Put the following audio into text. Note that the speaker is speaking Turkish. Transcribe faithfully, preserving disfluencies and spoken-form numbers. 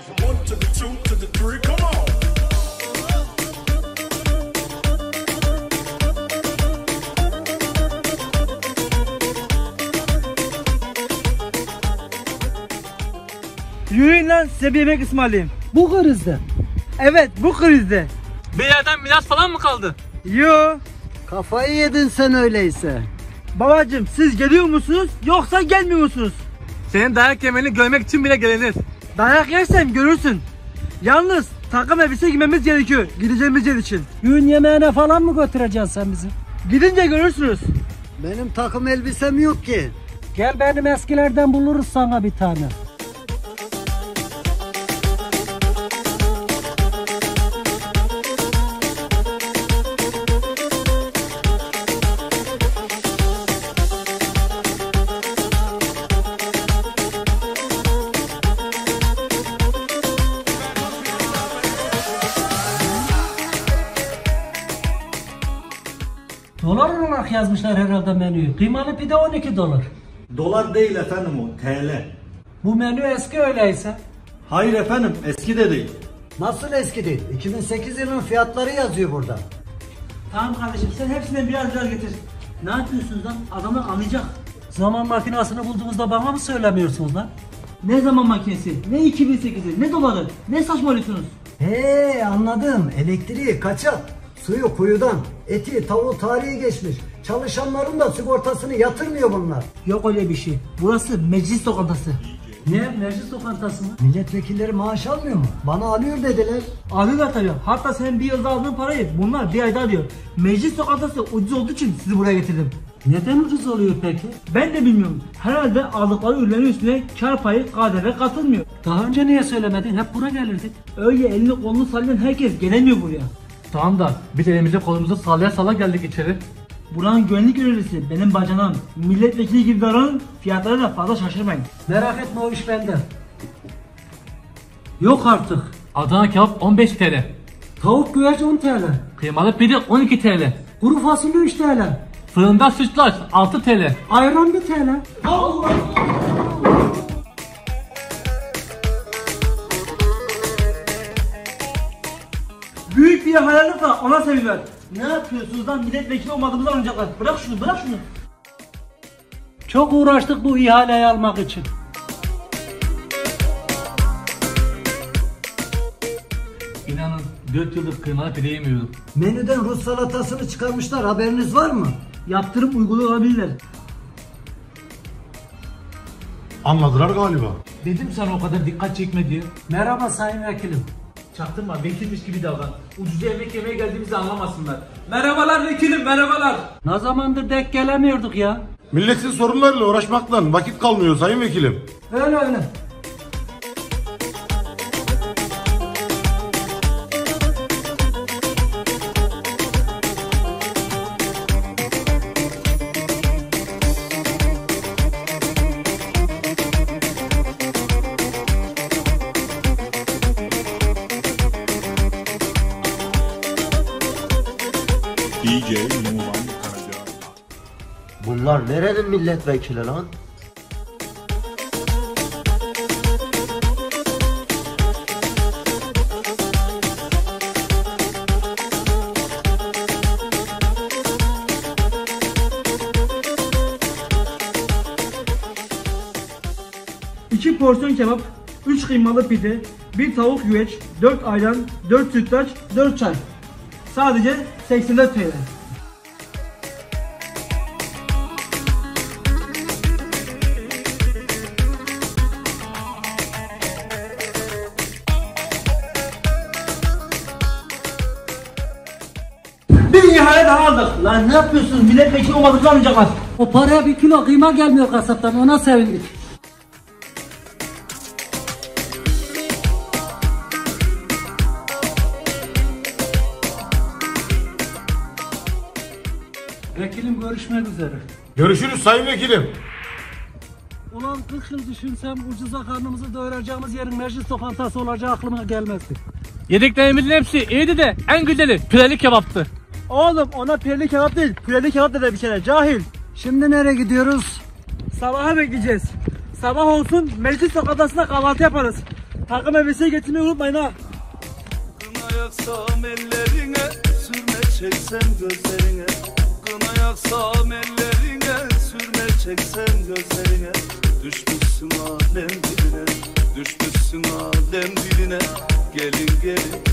One to the two to the three, come on. Yürüyün lan, size bir yemek ısmarlayayım. Bu krizde. Evet, bu krizde. Bir yerden miras falan mı kaldı? Yo. Kafayı yedin sen öyleyse. Babacım, siz geliyor musunuz yoksa gelmiyor musunuz? Senin dayak yemeni görmek için bile gelinir. Dayak yersem görürsün. Yalnız takım elbise giymemiz gerekiyor gideceğimiz yer için. Gün yemeğine falan mı götüreceksin sen bizi? Gidince görürsünüz. Benim takım elbisem yok ki. Gel benim eskilerden buluruz sana bir tane. Dolar olarak yazmışlar herhalde menüyü. Kıymalı pide on iki dolar. Dolar değil efendim o, T L. Bu menü eski öyleyse. Hayır efendim, eski de değil. Nasıl eski değil? iki bin sekiz yılının fiyatları yazıyor burada. Tamam kardeşim, sen hepsinden biraz biraz getir. Ne yapıyorsunuz lan? Adamlar anlayacak. Zaman makinesini bulduğumuzda bana mı söylemiyorsunuz lan? Ne zaman makinesi, ne iki bin sekizi, ne doları, ne saçmalıyorsunuz? He anladım. Elektriği kaçak. Suyu kuyudan. Eti tavuğu tarihi geçmiş. Çalışanların da sigortasını yatırmıyor bunlar. Yok öyle bir şey. Burası meclis lokantası. Ne? Meclis lokantası mı? Milletvekilleri maaş almıyor mu? Bana alıyor dediler. Alıyorlar tabii. Hatta senin bir yılda aldığın parayı bunlar bir ayda alıyor. Meclis lokantası ucuz olduğu için sizi buraya getirdim. Neden ucuz oluyor peki? Ben de bilmiyorum. Herhalde aldıkları ürünlerin üstüne kar payı K D V katılmıyor. Daha önce niye söylemedin? Hep buraya gelirdik. Öyle elini kolunu sallayan herkes gelemiyor buraya. Tamam da biz elimizi kolumuzu sallaya salla geldik içeri. Buranın güvenlik görevlisi benim bacanam. Milletvekili gibi davranın, fiyatlara da fazla şaşırmayın. Merak etme o iş bende. Yok artık. Adana kebap on beş T L. Tavuk güveç on T L. Kıymalı pide on iki T L. Kuru fasulye üç T L. Fırında sütlaç altı T L. Ayran bir T L. Allah! Büyük bir hayalet var, ona seviyorlar. Ne yapıyorsunuz lan, milletvekili olmadığımızı anlayacaklar. Bırak şunu, bırak şunu. Çok uğraştık bu ihaleyi almak için. İnanın dört yıldır kıymalı pide yemiyorum. Menüden Rus salatasını çıkarmışlar, haberiniz var mı? Yaptırıp uyguluyor olabilirler. Anladılar galiba. Dedim sana o kadar dikkat çekme diye. Merhaba sayın vekilim. Çaktırma, vekilmiş gibi davran. Ucuz yemek yemeye geldiğimizi anlamasınlar. Merhabalar vekilim, merhabalar. Ne zamandır denk gelemiyorduk ya. Milletin sorunlarıyla uğraşmaktan vakit kalmıyor sayın vekilim. Öyle öyle. D J Numan Karaca. Bunlar nerenin milletvekili lan? iki porsiyon kebap, üç kıymalı pide, bir tavuk güveç, dört ayran, dört sütlaç, dört çay. Sadece seksen dört T L. Bir ihale daha aldık. Lan ne yapıyorsunuz? Milletvekili olmadığımızı anlayacaklar. O paraya bir kilo kıyma gelmiyor kasaptan, ona sevindik. Vekilim görüşmek üzere. Görüşürüz sayın vekilim. Ulan kırk yıl düşünsem ucuza karnımızı doyuracağımız yerin meclis lokantası olacağı aklıma gelmezdi. Yediklerimizin hepsi iyiydi de en güzeli pideli kebaptı. Oğlum ona pireli kebap değil, pireli kebap da bir kere cahil. Şimdi nereye gidiyoruz? Sabaha bekleyeceğiz. Sabah olsun meclis lokantasında kahvaltı yaparız. Takım elbise getirmeyi unutmayın ha. Kına yaksam ellerine, sürme çeksem gözlerine. Kına yaksam ellerine, sürme çeksem gözlerine. Düşmüşsün alem diline, düşmüşsün alem diline. Gelin gelin